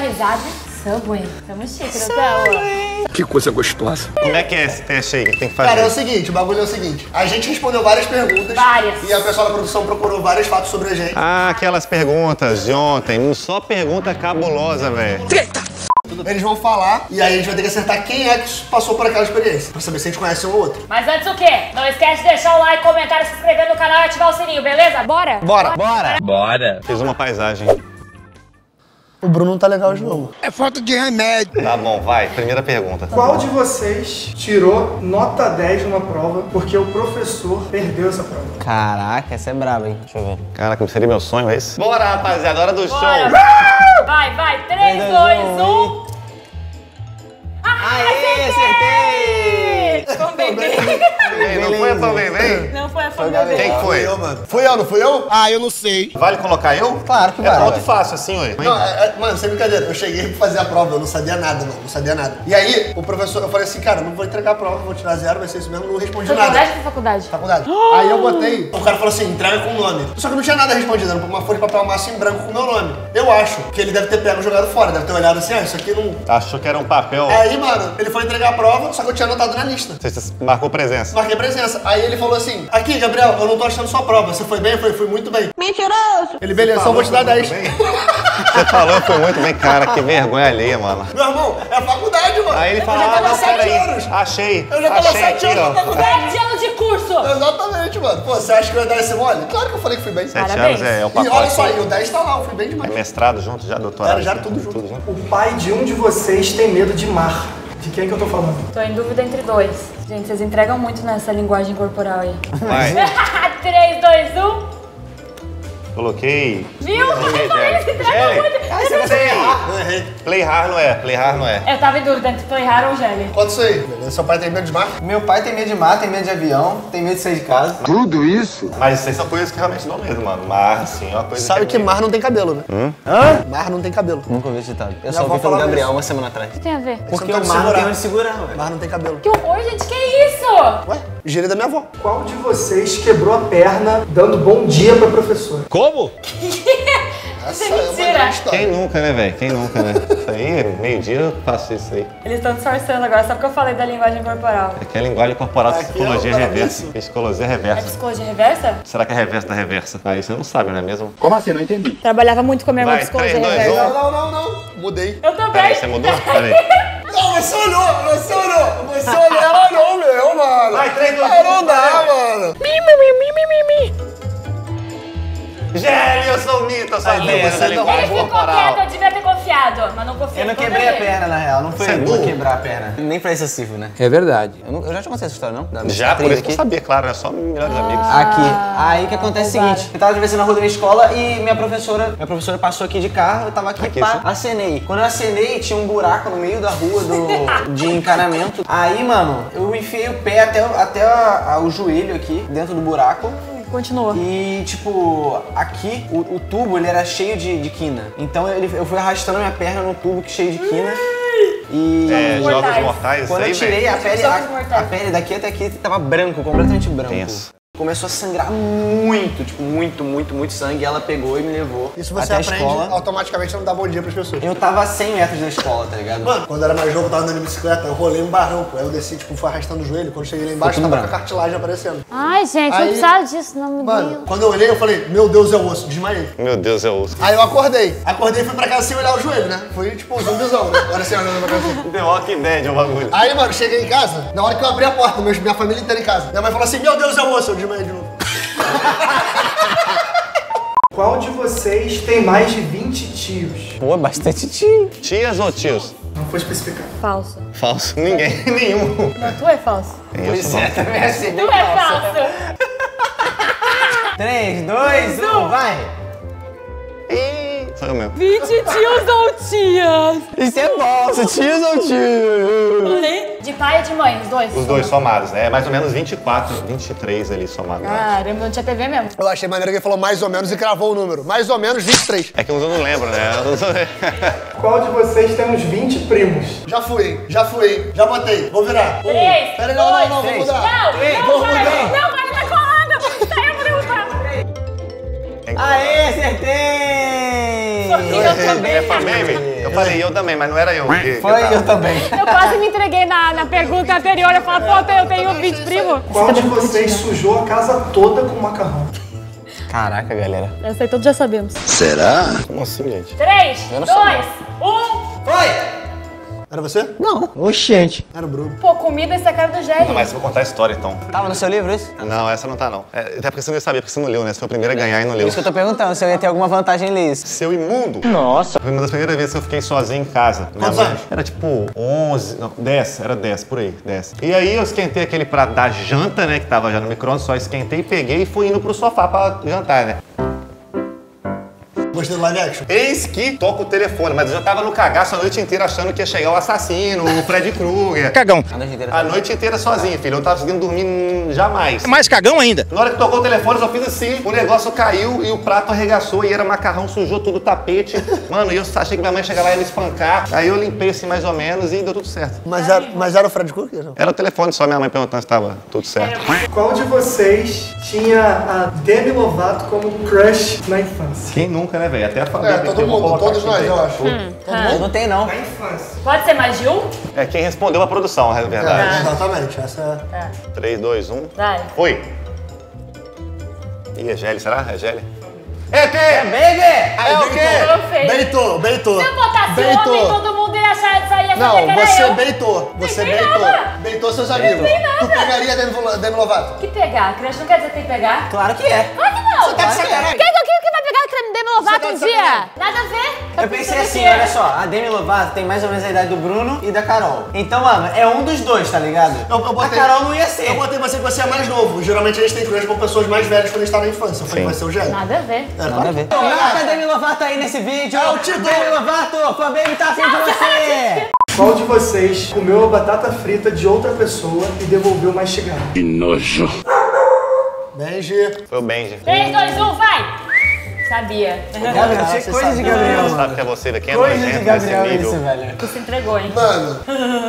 amizade. Subway. Tamo chique, não tamo? Que coisa gostosa. Como é que é esse teste aí? Que tem que fazer? Cara, é o seguinte, o bagulho é o seguinte. A gente respondeu várias perguntas. Várias. E a pessoal da produção procurou vários fatos sobre a gente. Ah, aquelas perguntas de ontem. Só pergunta cabulosa, velho. Eles vão falar e aí a gente vai ter que acertar quem é que passou por aquela experiência. Pra saber se a gente conhece um ou outro. Mas antes o quê? Não esquece de deixar o like, comentário, se inscrever no canal e ativar o sininho, beleza? Bora? Bora. Fiz uma paisagem. O Bruno não tá legal hoje não. É falta de remédio. Tá bom, vai. Primeira pergunta. Qual de vocês tirou nota 10 numa prova porque o professor perdeu essa prova? Caraca, essa é braba, hein? Deixa eu ver. Caraca, seria meu sonho esse? Bora, rapaziada. Hora do Bora. show. Vai. 3, 2, 1. Aê, acertei! Não foi a também, vem? Não foi a Foi o família. Gabriel. Quem que foi? Eu, mano. Fui eu, não fui eu? Ah, eu não sei. Vale colocar eu? Claro que É vale. muito fácil assim, ué. Não, mano, sem brincadeira, eu cheguei pra fazer a prova, eu não sabia nada, mano, não sabia nada. E aí, o professor, eu falei assim, cara, não vou entregar a prova, vou tirar 0, vai ser isso mesmo, não respondi Foi nada. faculdade ou faculdade? Faculdade. Aí eu botei, o cara falou assim, entrega com o nome. Só que não tinha nada respondido, era uma folha de papel massa em branco com o meu nome. Eu acho que ele deve ter pego e jogado fora, deve ter olhado assim, isso aqui não... Achou que era um papel. Aí, mano, ele foi entregar a prova, só que eu tinha anotado na lista. Você marcou presença. Marquei presença. Aí ele falou assim, aqui, Gabriel, eu não tô achando sua prova, você foi bem? Eu falei, fui muito bem. Mentiroso! Ele, beleza, só vou te dar 10. Você falou, foi muito bem. Cara, que vergonha alheia, mano. Meu irmão, é a faculdade, mano. Aí ele Eu fala, já tava não, 7 peraí. anos. Achei. Eu já tava Achei 7 aqui, anos na ó. faculdade. 7 anos de curso. Exatamente, mano. Pô, você acha que eu ia dar esse mole? Claro que eu falei que fui bem. 7 Parabéns. anos é o E pacote. olha só, e o 10 tá lá, eu fui bem É demais. mestrado junto, já doutorado. Já tudo junto. O pai de um de vocês tem medo de mar. De quem que eu tô falando? Tô em dúvida entre dois. Gente, vocês entregam muito nessa linguagem corporal aí. Vai. 3, 2, 1. Coloquei. Viu? Eles entregam muito. Ah, você vai errar. Eu errei. Play hard não é, play hard não é. Eu tava em dúvida entre Playhard ou Gelli. Conta isso aí. Beleza? Seu pai tem medo de mar? Meu pai tem medo de mar, tem medo de avião, tem medo de sair de casa. Tudo isso? Mas isso aí são coisas que realmente dão medo, mano. Mar, assim, é uma coisa Sabe que é mar não tem cabelo, né? Hã? Mar não tem cabelo. Nunca ouvi esse ditado. Eu Minha só avó ouvi pelo falava Gabriel isso. uma semana atrás. O que tem a ver? Porque não o tem mar não tem segurar. onde segurar, ué. Mar não tem cabelo. Que horror, gente, que isso? Ué, gíria da minha avó. Qual de vocês quebrou a perna dando bom dia pra professora? Como? Essa é é uma mentira. grande história. Quem nunca, né, velho? Quem nunca, né? Isso aí, meio-dia eu faço isso aí. Eles estão disfarçando agora, só porque eu falei da linguagem corporal. Aqui é a linguagem corporal de Aqui psicologia é o reversa. paraíso. Psicologia É reversa. psicologia reversa? Será que é reversa da reversa? Aí você não sabe, não é mesmo? Como assim? Não entendi. Trabalhava muito com a minha irmã Vai, psicologia 3, 2, reversa. 1. Não. Mudei. Eu também. Peraí, você mudou? Peraí. Não, você olhou. Ela olhou, meu, mano. Vai, 3, 2, 1. Ah, não dá, mano. Gélio, eu sou o Mito, eu sou o Mito. você não. Ele ficou quieto, eu devia ter confiado, mas não confiei. Eu não em toda quebrei a ele. perna, na real. Não foi Você é eu burro? quebrar a perna. Nem pra excessivo, né? É verdade. Eu já te contei essa história, não? Da minha Já, por cicatriz isso que eu aqui. sabia, claro, é só melhores amigos. Aqui. Aí o que acontece é o roubado. seguinte, eu tava atravessando a rua da minha escola e minha professora passou aqui de carro, eu tava aqui, Aqui, pá, sim. acenei. Quando eu acenei, tinha um buraco no meio da rua de encanamento. Aí, mano, eu enfiei o pé até o joelho aqui, dentro do buraco. Continua. E, tipo, aqui, o tubo, ele era cheio de quina. Então eu fui arrastando minha perna no tubo cheio de quina. E É, jogos mortais. mortais, isso quando aí, eu tirei a pele, Jogos mortais. a pele daqui até aqui tava branco, completamente branco. Tenso. Começou a sangrar muito, tipo, muito sangue. E ela pegou e me levou Isso você até a aprende escola. automaticamente a não dar bom dia pras pessoas. Eu tava a 100 metros da escola, tá ligado? Mano, quando eu era mais novo, eu tava andando de bicicleta, eu rolei um barranco. Aí eu desci, tipo, fui arrastando o joelho. Quando eu cheguei lá embaixo, tudo tava com a branco. cartilagem aparecendo. Ai, gente, Aí- não precisava disso, não me Mano, deu. quando eu olhei, eu falei, meu Deus, é osso, desmaiei. Meu Deus, é osso. Aí eu acordei. Acordei e fui pra casa sem olhar o joelho, né? Fui, tipo, zumbizão, né? Agora assim, olhando pra casa assim. The Walking Dead é o bagulho. Aí, mano, cheguei em casa, na hora que eu abri a porta, minha família inteira em casa. Minha mãe falou assim, meu Deus, é osso, eu desmaiei de novo. Qual de vocês tem mais de 20 tios? Pô, bastante tio. Tias ou tios? Não foi especificado. Falso. Falso. Ninguém. Nenhum. Não, tu é falso. Pois é, também assim. Tu é falso. 3, 2, 1, vai! Ih, sou eu mesmo. 20 tios ou tias? Isso é falso, tios ou tios? Falei de pai e de mãe, os dois. Os dois somados, né? É mais ou menos 24, 23 ali somados. Caramba, não tinha TV mesmo. Eu achei maneiro que ele falou mais ou menos e cravou o número. Mais ou menos 23. É que uns eu não lembro, né? Qual de vocês tem uns 20 primos? Já fui. Já botei. Vou virar. 3, Peraí, 2, não, vou três. mudar. Não, vai, tá colando. Saiu pra derrubar. Aê, acertei! Eu também. É Fanbaby? Eu falei eu também, mas não era eu. Foi eu também. Eu quase me entreguei na pergunta anterior. Eu falo, pô, eu tenho 20 primos. Qual de vocês sujou a casa toda com macarrão? Caraca, galera. Essa aí todos já sabemos. Será? Como assim, gente? 3, 2, 1. Foi! Era você? Não. Oxente. Era o Bruno. Pô, comida essa cara do Gélio. Não, mas eu vou contar a história então. Tava no seu livro isso? Não, essa não tá não. Até porque você não ia saber, porque você não leu, né? Você foi o primeiro a ganhar e não Por leu. isso que eu tô perguntando se eu ia ter alguma vantagem em ler isso. Seu imundo. Nossa. Foi uma das primeiras vezes que eu fiquei sozinho em casa. Minha Quantos mãe anos? era tipo 11, não, 10, era 10, por aí, 10. E aí eu esquentei aquele prato da janta, né, que tava já no micro-ondas, só esquentei, peguei e fui indo pro sofá pra jantar, né. Gostei do live action? Eis que toca o telefone, mas eu já tava no cagaço a noite inteira achando que ia chegar o assassino, o Freddy Krueger. Cagão. A noite inteira sozinho, filho. Eu não tava conseguindo dormir jamais. Mais cagão ainda. Na hora que tocou o telefone, eu só fiz assim, o negócio caiu e o prato arregaçou e era macarrão, sujou tudo o tapete. Mano, e eu achei que minha mãe ia chegar lá e ia me espancar. Aí eu limpei assim mais ou menos e deu tudo certo. Mas era o Fred Krueger? Não? Era o telefone só, minha mãe perguntando se tava tudo certo. Qual de vocês tinha a Demi Lovato como crush na infância? Quem nunca, né, velho? Até a família. Todo mundo, todos nós, eu acho. Eu não tenho, não. Na infância. Pode ser mais de um? É quem respondeu a produção, é verdade. Exatamente, essa é... 3, 2, 1. Vai. Foi. Ih, é Gelli, será? É Gelli? É quê? Baby! É o quê? Beitou. Se eu botasse homem, todo mundo ia achar isso aí. Não, que era você eu. beitou. Você tem beitou. nada. Beitou seus amigos. tem nada. Tu pegaria a Demi Lovato? Que pegar? Crush não quer dizer que tem que pegar? Claro que é. Claro que não. Tá de sacanagem? Quem vai pegar a Demi Lovato tá um de dia? sacanagem. Nada a ver. Eu pensei assim, olha só, a Demi Lovato tem mais ou menos a idade do Bruno e da Carol. Então, mano, é um dos dois, tá ligado? Eu botei- A Carol não ia ser. Eu botei você que você é mais novo. Geralmente a gente tem crush com pessoas mais velhas quando a gente tá na infância. Eu falei que vai ser o Gélio. Nada a ver. Nada a ver. Coloca a Demi Lovato aí nesse vídeo. É o título. Demi Lovato, Fã Baby tá afim de você. Qual de vocês comeu a batata frita de outra pessoa e devolveu mastigado? Benji. Foi o Benji. 3, 2, 1, vai. Sabia. Gabriel, achei você coisa de sabe. Gabriel, Você sabe mano. que é você daqui, é Coisa de nojento nesse Gabriel nível. isso, velho. Tu se entregou, hein? Mano.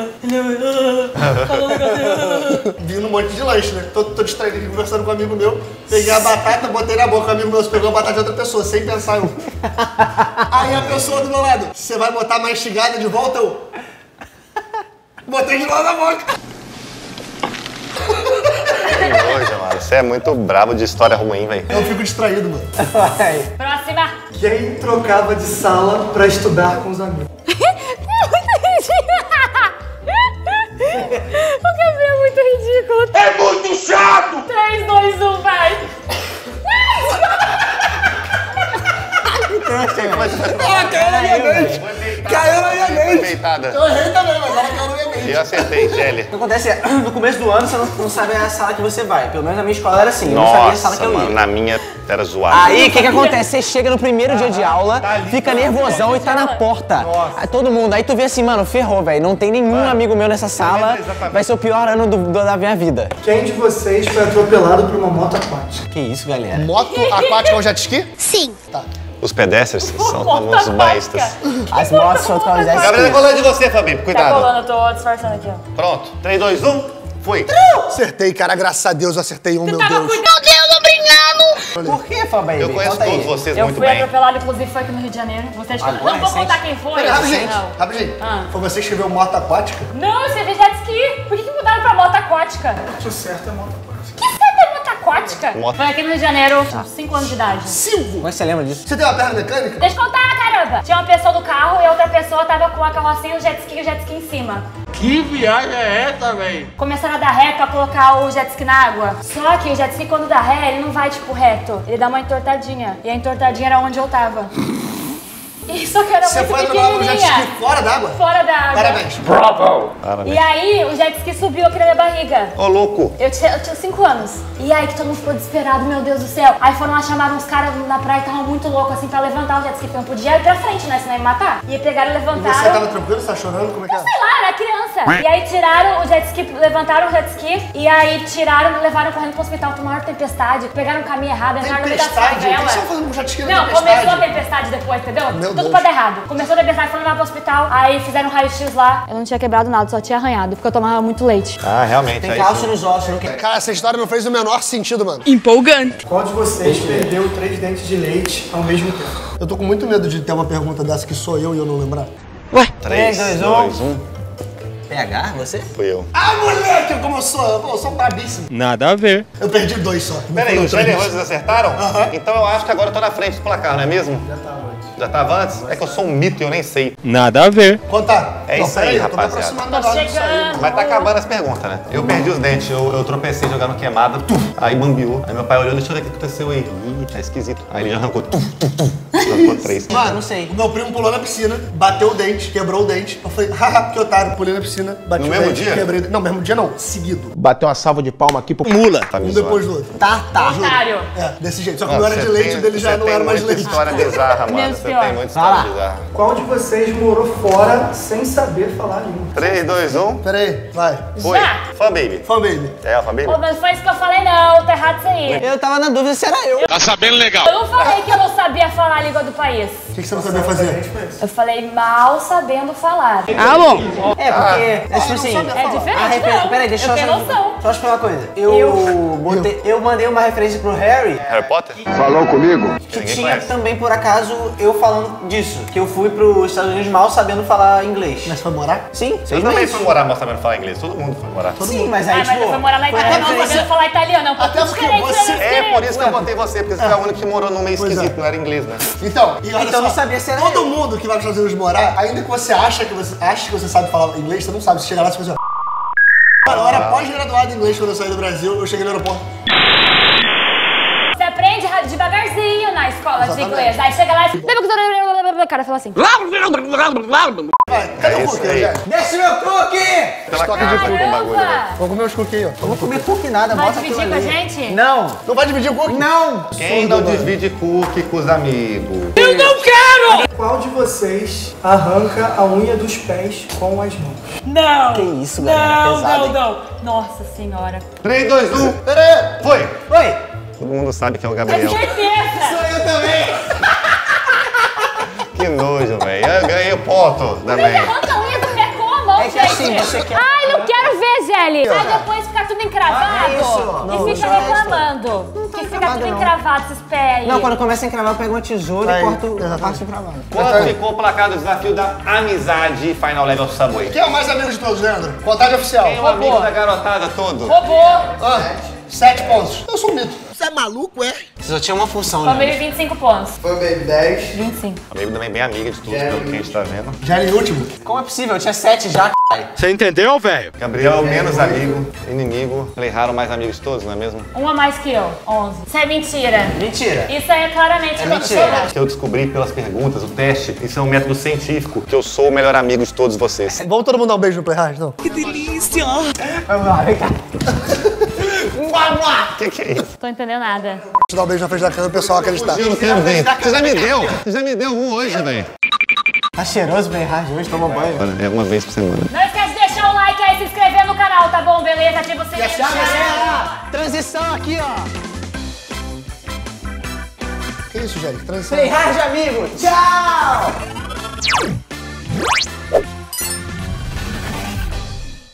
Vindo um monte de lanche, né? Tô distraído aqui conversando com um amigo meu. Peguei a batata, botei na boca. O amigo meu pegou a batata de outra pessoa, sem pensar. Aí a pessoa do meu lado, você vai botar mastigada de volta? Eu botei de novo na boca. Que nojo, mano. Você é muito brabo de história ruim, velho. Eu fico distraído, mano. Vai. Próxima. Quem trocava de sala pra estudar com os amigos? O Gabriel é muito ridículo. É muito chato! 3, 2, 1, vai. Caiu na minha mente. Caiu na minha mente. Deitada. Eu errei também, mas agora caiu na minha mente. E eu acertei, Gelli. O que acontece é, no começo do ano você não sabe a sala que você vai. Pelo menos na minha escola era assim, eu não sabia a sala que Nossa, eu mano, ia. na minha era zoado. Aí, o que acontece? Você chega no primeiro dia de aula, fica nervosão e tá na porta. Aí, todo mundo. Aí tu vê assim, mano, ferrou, velho. Não tem nenhum amigo meu nessa sala. Vai ser o pior ano da minha vida. Quem de vocês foi atropelado por uma moto aquática? Que isso, galera? Moto aquática é um jet ski? Sim. Os pedestres são Moto famosos aquática. baístas. As motos são atualizadas. Gabriel, colando de você, Fabinho. Tá Cuidado. colando, eu tô disfarçando aqui, ó. Pronto. 3, 2, 1. Fui. Acertei, cara. Graças a Deus eu acertei um, meu Deus. Por que, Fabaí? Eu conheço Conta aí. todos vocês Eu muito fui bem. atropelado, inclusive foi aqui no Rio de Janeiro. Você Agora, não vou recente? contar quem foi. Pera, rapidinho. Não. Rapidinho. Ah. Foi você que escreveu moto aquática? Não, eu escrevi jet ski. Por que mudaram pra moto aquática? O certo é moto aquática. Que certo é moto aquática? Moto. Foi aqui no Rio de Janeiro, 5 anos de idade. 5. Como é que você lembra disso? Você tem uma perna mecânica? Deixa eu contar, caramba. Tinha uma pessoa do carro e a outra pessoa tava com a carrocinha e o jet ski em cima. Que viagem é essa, velho? Começaram a dar ré pra colocar o jet ski na água. Só que o jet ski, quando dá ré, ele não vai, tipo, reto. Ele dá uma entortadinha. E a entortadinha era onde eu tava. E só que era Você muito foi atropelado com jet pequenininha. ski fora d'água? Fora da água. Parabéns. E aí, o jet ski subiu aqui na minha barriga. Ô, louco. Eu tinha 5 anos. E aí que todo mundo ficou desesperado, meu Deus do céu. Aí foram lá, chamaram uns caras na praia que estavam muito loucos, assim, pra levantar o jet ski. Porque não podia ir pra frente, né? Senão ia me matar. E aí pegaram e E levantaram. você tava tranquilo? Você tá chorando? Como é que é? Sei lá, era criança. E aí tiraram o jet ski, levantaram o jet ski. E aí tiraram e levaram correndo pro hospital com maior tempestade. Pegaram o caminho errado, entraram no meio da Tempestade? O que favela. você tá fazendo com jet ski na Não, começou a tempestade? tempestade depois, entendeu? Meu tudo pra dar errado. Começou a beber, foi levar pro hospital, aí fizeram um raio-x lá. Eu não tinha quebrado nada, só tinha arranhado, porque eu tomava muito leite. Ah, realmente. Tem aí cálcio sim. nos ossos, não quer? Cara, essa história não fez o menor sentido, mano. Empolgante. Qual de vocês perdeu 3 dentes de leite ao mesmo tempo? Eu tô com muito medo de ter uma pergunta dessa que sou eu e eu não lembrar. 3, 2, 1. PH, você? Fui eu. Ah, moleque, como eu sou brabíssimo. Nada a ver. Eu perdi 2 só. Peraí, os três nervosos vocês acertaram? Aham. Então eu acho que agora eu tô na frente do placar, não é mesmo? Já tava antes? É que eu sou um mito e eu nem sei. Nada a ver. Contar. É isso aí, Eu tô me rapaziada. aproximando Tô agora disso aí. chegando. Mas tá acabando as perguntas, né? Eu perdi os dentes, eu tropecei jogando queimada, aí bambiou. Aí meu pai olhou, deixa eu ver o que aconteceu aí. Ih, tá esquisito. Aí ele já arrancou, arrancou 3. Mano, não sei. O meu primo pulou na piscina, bateu o dente, quebrou o dente. Eu falei, haha, que otário. Pulei na piscina, bati No o mesmo dente, dia? quebrei. Não, mesmo dia não, seguido. Bateu uma salva de palma aqui pro mula. Tá me Um zoando. depois do outro. Tá. Otário. É, desse jeito. Só que Nossa, não era de você leite, tem- o dele já você não tem era mais muita leite. história bizarra, mano. Menos Você pior. tem muita história bizarra. Qual de vocês morou fora sem saber falar a língua? 3, 2, 1. Pera aí, vai. Foi. Já. Fã baby. Fã baby. É a fã baby? Ô, mas não foi isso que eu falei, não. Tá errado isso aí. Eu tava na dúvida se era eu. Tá sabendo legal. Eu não falei que eu não sabia falar a língua do país. O que você não sabia fazer? Eu falei mal sabendo falar. Ah, bom. É, porque, tipo assim... É diferente, a não. Peraí, deixa Eu tenho noção. Só explicar uma coisa. Eu mandei uma referência pro Harry Harry Potter? Falou comigo? que Ninguém tinha conhece. também, por acaso, eu falando disso. Que eu fui pros Estados Unidos mal sabendo falar inglês. Mas foi morar? Sim, Eu 6 também meses. fui morar mal sabendo falar inglês. Todo mundo foi morar. Sim, mas aí, Ah, mas tipo... eu fui morar na foi Itália, a não referência- sabendo falar italiano. É um Até pouquinho porque diferente, você- né? É por isso que eu botei você, porque você foi a única que morou num meio Pois é. esquisito, não era inglês, né? Então, e olha Então só, não sabia se era todo eu. mundo que vai para os Estados Unidos morar, ainda que você acha que você sabe falar inglês, você não sabe. Você chega lá e você fala assim, ó. Mano, eu era pós-graduado em inglês quando eu saí do Brasil, eu cheguei no aeroporto. Você aprende devagarzinho na escola de Exatamente. inglês. Aí chega lá e... O cara fala assim... Vai, cadê É o isso cookie, aí. Rogério? Desce meu cookie! Pela cara foi com o bagulho, velho. Caramba! Vamos comer os cookies aí, ó. Eu vou comer cookie nada, Vai bota aquilo dividir com a ali. gente? Não! Não vai dividir o cookie? Não! Quem não divide cookie com os amigos? Qual de vocês arranca a unha dos pés com as mãos? Não! Que isso, galera, pesado, hein? não. Nossa senhora. 3, 2, 1. Pera aí. Foi. Oi! Todo mundo sabe que é o É Gabriel. certeza! Eu também! Que nojo, velho. Eu ganhei o ponto também. Arranca a unha do pé com a mão, É que gente. assim, você quer- Ai, não quero ver, Zeli. Aí depois fica tudo encravado. isso. E fica reclamando. Que fica encravado, tudo não. encravado esses pés aí. Não, quando começa a encravar, eu pego uma tesoura Aí, e corto a exatamente. parte pra baixo. Quanto ficou o placar do desafio da amizade Final Level Subway? Quem é o mais amigo de todos, Leandro? Contagem oficial. Quem é o amigo da garotada todo? Robô. Ah, 7 pontos. Eu sou um mito. Você é maluco, é? Você só tinha uma função, Família né? 25 pontos. Foi bem 10. 25. A baby também bem amiga de todos, pelo que a gente tá vendo. Já em último. Como é possível? Eu tinha 7 já, c****. Você entendeu, velho? Gabriel é o menos amigo, inimigo. Playharam mais amigos de todos, não é mesmo? Um a mais que eu. 11. Isso é mentira. Mentira. Isso aí é claramente mentira. Que eu descobri pelas perguntas, o teste, isso é um método científico, que eu sou o melhor amigo de todos vocês. Vamos todo mundo dar um beijo no Playhard, não? Vamos lá, vem cá. Que é isso? Tô entendendo nada. Deixa eu dar um beijo na frente da câmera, o pessoal acreditar. Eu não quero ver. Você já me deu. Você já me deu um hoje, velho. Tá cheiroso, bem hard hoje, toma banho. É uma vez por semana. Não esquece de deixar o like aí e se inscrever no canal, tá bom? Beleza? Ativa o sininho. Tchau, galera! Transição aqui, ó. Que isso, gente? Transição. Play hard, amigo. Tchau!